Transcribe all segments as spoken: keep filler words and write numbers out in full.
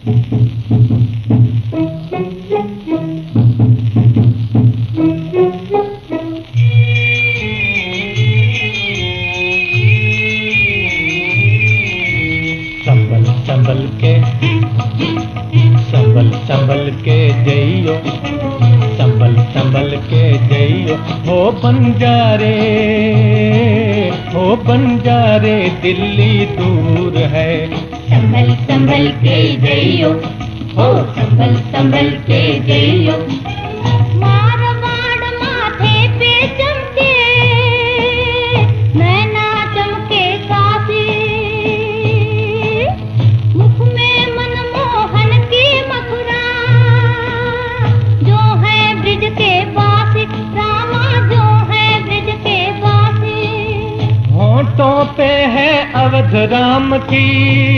संभल संभल के संभल संभल के जइयो, संभल संभल के जइयो, हो बंजारे हो बंजारे दिल्ली दूर है। संभल संभल के जइयो, हो संभल संभल के जइयो। मारवाड़ माथे पे चमके, नैना चमके काशी, मुख में मनमोहन की मथुरा, जो है ब्रिज के वासी, रामा जो है ब्रिज के वासी। होंठों पे है अवध राम की,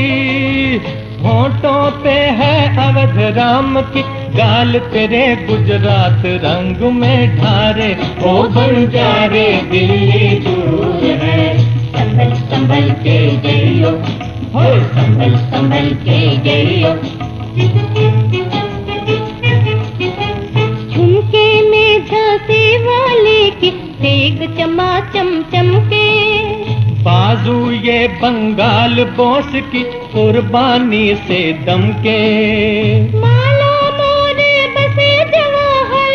होंठों पे है अवध राम की, गाल तेरे गुजरात रंग में ढारे, ओ बंजारे दिल्ली दूर है। संभल संभल के जइयो, हो संभल संभल के जइयो। झुमके में झांसे वाले की तेग चमाचम चमके, बाजू ये बंगाल बोस की कुर्बानी से दमके। माला मोरे बसे जवाहर,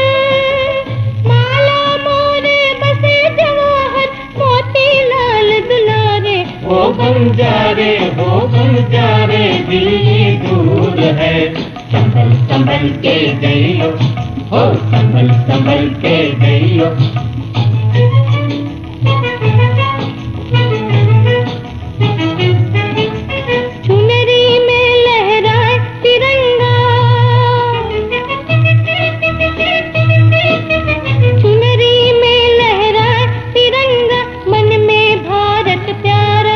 माला मोरे बसे जवाहर, मोतीलाल दुलारे, ओ बंजारे हो बंजारे दिल्ली दूर है। संभल संभल के जइयो, हो संभल संभल के जइयो। चुनरी में लहराए तिरंगा, चुनरी में लहराए तिरंगा, मन में भारत प्यारा।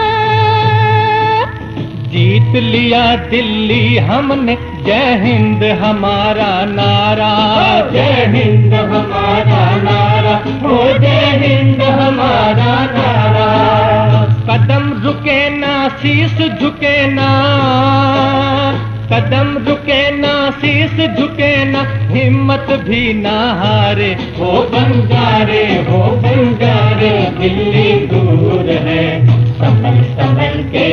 जीत लिया दिल्ली हमने, जय हिंद हमारा नारा, जय हिंद हमारा नारा, हो जय हिंद हमारा नारा। कदम रुके ना शीश झुके ना, कदम रुके ना शीश झुके ना, हिम्मत भी ना हारे, हो बंजारे हो बंजारे दिल्ली दूर है। संभल संभल के